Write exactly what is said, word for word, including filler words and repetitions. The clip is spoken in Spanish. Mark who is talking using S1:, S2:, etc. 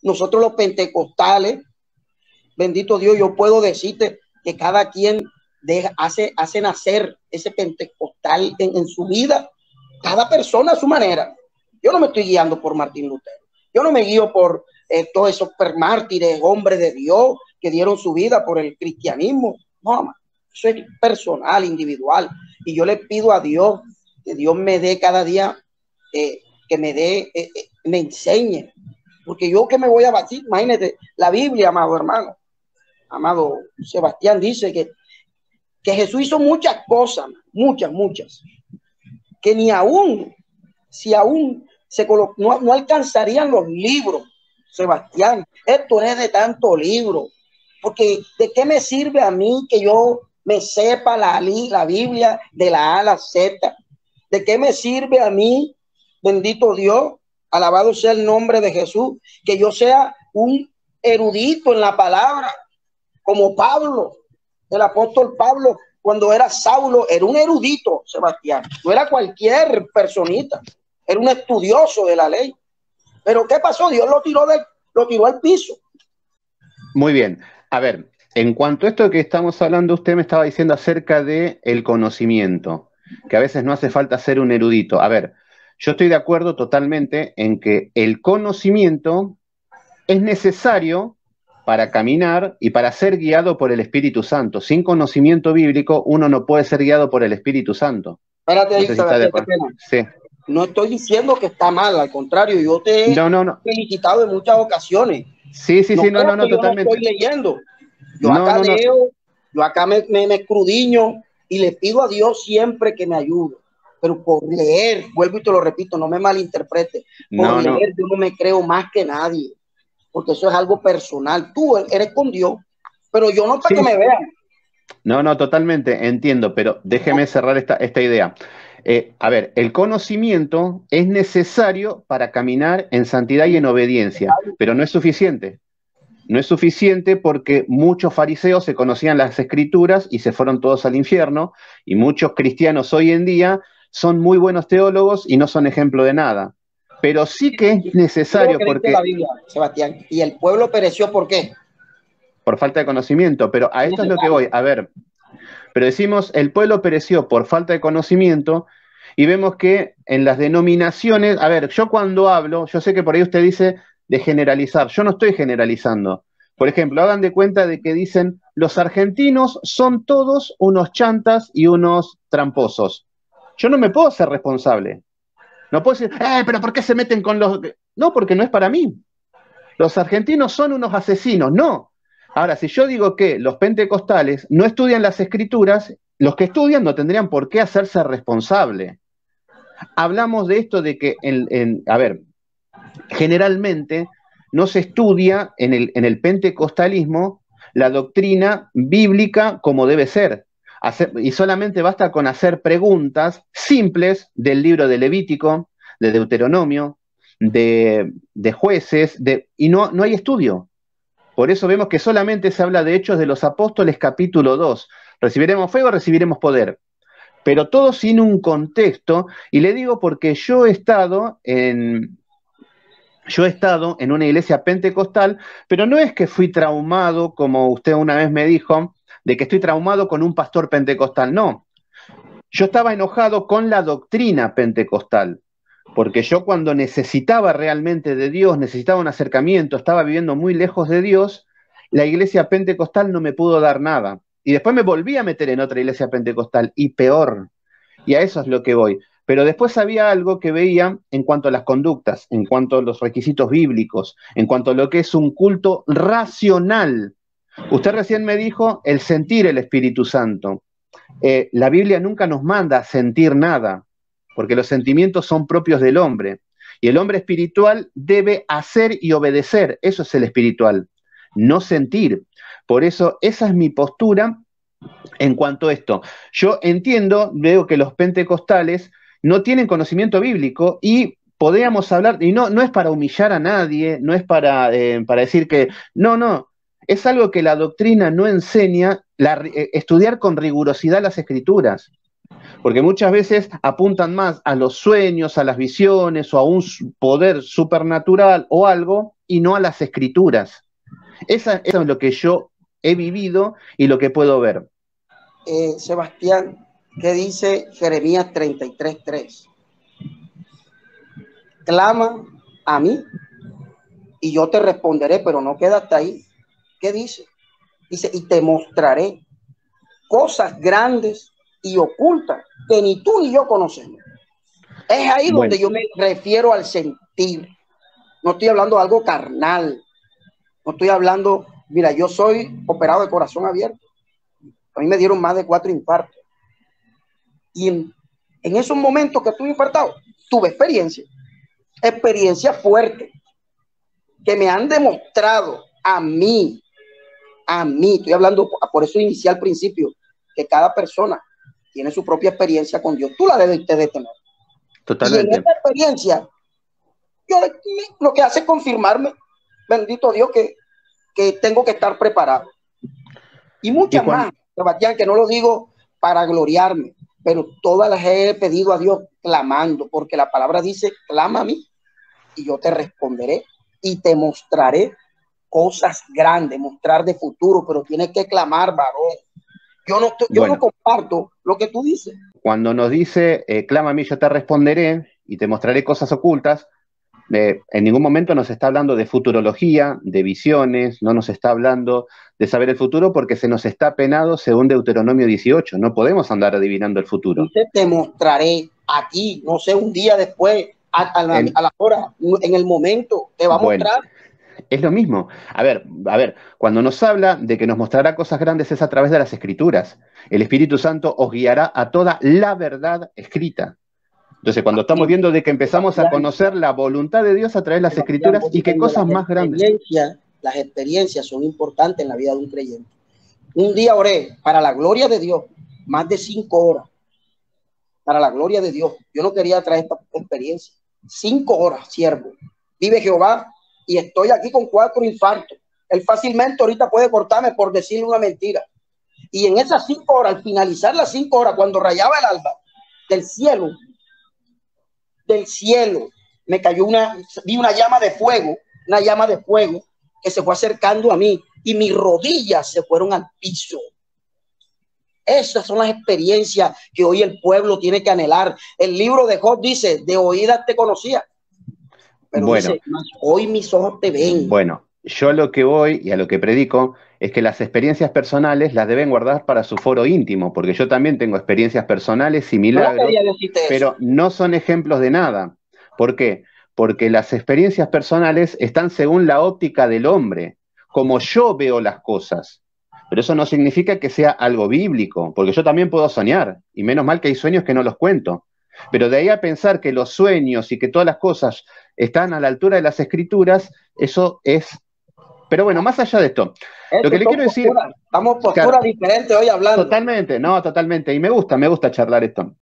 S1: nosotros los pentecostales, bendito Dios, yo puedo decirte que cada quien deja, hace, hace nacer ese pentecostal en, en su vida, cada persona a su manera. Yo no me estoy guiando por Martín Lutero, yo no me guío por eh, todos esos mártires, hombres de Dios que dieron su vida por el cristianismo. No, eso es personal, individual. Y yo le pido a Dios que Dios me dé cada día, eh, que me dé, eh, eh, me enseñe. Porque yo que me voy a batir, imagínate, la Biblia, amado hermano, amado Sebastián, dice que, que Jesús hizo muchas cosas, muchas, muchas, que ni aún, si aún se colocó, no, no alcanzarían los libros, Sebastián. Esto es de tanto libro. Porque ¿de qué me sirve a mí que yo me sepa la, la Biblia de la A a la Z? ¿De qué me sirve a mí, bendito Dios, alabado sea el nombre de Jesús, que yo sea un erudito en la palabra, como Pablo, el apóstol Pablo, cuando era Saulo, era un erudito, Sebastián, no era cualquier personita, era un estudioso de la ley. Pero ¿qué pasó? Dios lo tiró, de, lo tiró al piso.
S2: Muy bien. A ver, en cuanto a esto que estamos hablando, usted me estaba diciendo acerca de el conocimiento, que a veces no hace falta ser un erudito. A ver, yo estoy de acuerdo totalmente en que el conocimiento es necesario para caminar y para ser guiado por el Espíritu Santo. Sin conocimiento bíblico, uno no puede ser guiado por el Espíritu Santo.
S1: Espérate ahí, no, sé si qué pena. Sí. No estoy diciendo que está mal, al contrario, yo te he no, no, no. felicitado en muchas ocasiones.
S2: Sí, sí, no sí, no, no, no, totalmente.
S1: Yo no estoy leyendo. Yo
S2: no,
S1: acá
S2: no,
S1: leo,
S2: no.
S1: yo acá me, me, me escrudiño y le pido a Dios siempre que me ayude. Pero por leer, vuelvo y te lo repito, no me malinterprete. Por
S2: no,
S1: leer
S2: no.
S1: yo no me creo más que nadie, porque eso es algo personal. Tú eres con Dios, pero yo no para sí. que me vean.
S2: No, no, totalmente, entiendo, pero déjeme cerrar esta, esta idea. Eh, a ver, el conocimiento es necesario para caminar en santidad y en obediencia, pero no es suficiente. No es suficiente porque muchos fariseos se conocían las escrituras y se fueron todos al infierno, y muchos cristianos hoy en día son muy buenos teólogos y no son ejemplo de nada. Pero sí que es necesario porque...
S1: la Biblia, Sebastián, y el pueblo pereció, ¿por qué?
S2: Por falta de conocimiento, pero a esto es lo que voy. A ver, pero decimos, el pueblo pereció por falta de conocimiento, y vemos que en las denominaciones, a ver, yo cuando hablo, yo sé que por ahí usted dice de generalizar, yo no estoy generalizando. Por ejemplo, hagan de cuenta de que dicen, los argentinos son todos unos chantas y unos tramposos. Yo no me puedo ser responsable. No puedo decir, eh, pero ¿por qué se meten con los...? No, porque no es para mí. Los argentinos son unos asesinos, no. Ahora, si yo digo que los pentecostales no estudian las escrituras, los que estudian no tendrían por qué hacerse responsable. Hablamos de esto de que, en, en, a ver, generalmente no se estudia en el, en el pentecostalismo la doctrina bíblica como debe ser. Hacer, y solamente basta con hacer preguntas simples del libro de Levítico, de Deuteronomio, de, de Jueces, de, y no, no hay estudio. Por eso vemos que solamente se habla de Hechos de los Apóstoles, capítulo dos. Recibiremos fuego, recibiremos poder. Pero todo sin un contexto, y le digo porque yo he estado en, yo he estado en una iglesia pentecostal, pero no es que fui traumado, como usted una vez me dijo, de que estoy traumado con un pastor pentecostal, no. Yo estaba enojado con la doctrina pentecostal, porque yo cuando necesitaba realmente de Dios, necesitaba un acercamiento, estaba viviendo muy lejos de Dios, la iglesia pentecostal no me pudo dar nada. Y después me volví a meter en otra iglesia pentecostal, y peor. Y a eso es lo que voy. Pero después había algo que veía en cuanto a las conductas, en cuanto a los requisitos bíblicos, en cuanto a lo que es un culto racional. Usted recién me dijo el sentir el Espíritu Santo. Eh, la Biblia nunca nos manda a sentir nada, porque los sentimientos son propios del hombre. Y el hombre espiritual debe hacer y obedecer. Eso es el espiritual, no sentir. Por eso esa es mi postura en cuanto a esto. Yo entiendo, veo que los pentecostales no tienen conocimiento bíblico y podríamos hablar, y no, no es para humillar a nadie, no es para, eh, para decir que, no, no, es algo que la doctrina no enseña, la, eh, estudiar con rigurosidad las escrituras, porque muchas veces apuntan más a los sueños, a las visiones o a un poder supernatural o algo, y no a las escrituras. Esa, eso es lo que yo he vivido y lo que puedo ver.
S1: Eh, Sebastián, ¿qué dice Jeremías treinta y tres, tres? Clama a mí y yo te responderé, pero no queda hasta ahí. ¿Qué dice? Dice, y te mostraré cosas grandes y ocultas que ni tú ni yo conocemos. Es ahí
S2: Bueno.
S1: donde yo me refiero al sentir. No estoy hablando de algo carnal. No estoy hablando, mira, yo soy operado de corazón abierto. A mí me dieron más de cuatro infartos. Y en, en esos momentos que estuve infartado, tuve experiencia. Experiencia fuerte. Que me han demostrado a mí, a mí, estoy hablando, por eso inicié al principio, que cada persona tiene su propia experiencia con Dios. Tú la debes de tener.
S2: Totalmente.
S1: Y en esta experiencia, yo lo que hace es confirmarme, bendito Dios, que, que tengo que estar preparado. Y muchas
S2: ¿Y cuando...
S1: más, Sebastián, que no lo digo para gloriarme, pero todas las he pedido a Dios clamando, porque la palabra dice, clama a mí y yo te responderé y te mostraré cosas grandes, mostrar de futuro, pero tienes que clamar, varón. Yo no, yo bueno, no comparto lo que tú dices.
S2: Cuando nos dice, eh, clama a mí, yo te responderé y te mostraré cosas ocultas, eh, en ningún momento nos está hablando de futurología, de visiones, no nos está hablando de saber el futuro porque se nos está penado según Deuteronomio dieciocho. No podemos andar adivinando el futuro.
S1: Dice, te mostraré aquí, no sé, un día después, a, a, la, en, a la hora, en el momento, te va a
S2: bueno,
S1: mostrar.
S2: Es lo mismo. A ver, a ver, cuando nos habla de que nos mostrará cosas grandes es a través de las Escrituras. El Espíritu Santo os guiará a toda la verdad escrita. Entonces, cuando estamos viendo de que empezamos a conocer la voluntad de Dios a través de las Escrituras y qué cosas más grandes.
S1: Las experiencias son importantes en la vida de un creyente. Un día oré para la gloria de Dios, más de cinco horas. Para la gloria de Dios. Yo no quería traer esta experiencia. Cinco horas, siervo. Vive Jehová. Y estoy aquí con cuatro infartos. Él fácilmente ahorita puede cortarme por decirle una mentira. Y en esas cinco horas, al finalizar las cinco horas, cuando rayaba el alba, del cielo, del cielo, me cayó una, vi una llama de fuego, una llama de fuego que se fue acercando a mí y mis rodillas se fueron al piso. Esas son las experiencias que hoy el pueblo tiene que anhelar. El libro de Job dice, de oídas te conocía. Pero
S2: bueno,
S1: dice, hoy mis ojos te ven.
S2: Bueno, yo a lo que voy y a lo que predico es que las experiencias personales las deben guardar para su foro íntimo, porque yo también tengo experiencias personales y milagros, no pero no son ejemplos de nada. ¿Por qué? Porque las experiencias personales están según la óptica del hombre, como yo veo las cosas. Pero eso no significa que sea algo bíblico, porque yo también puedo soñar, y menos mal que hay sueños que no los cuento. Pero de ahí a pensar que los sueños y que todas las cosas están a la altura de las Escrituras, eso es... Pero bueno, más allá de esto,
S1: esto
S2: lo que le quiero
S1: postura,
S2: decir...
S1: Estamos postura
S2: claro,
S1: diferente hoy hablando.
S2: Totalmente, no, totalmente. Y me gusta, me gusta charlar esto.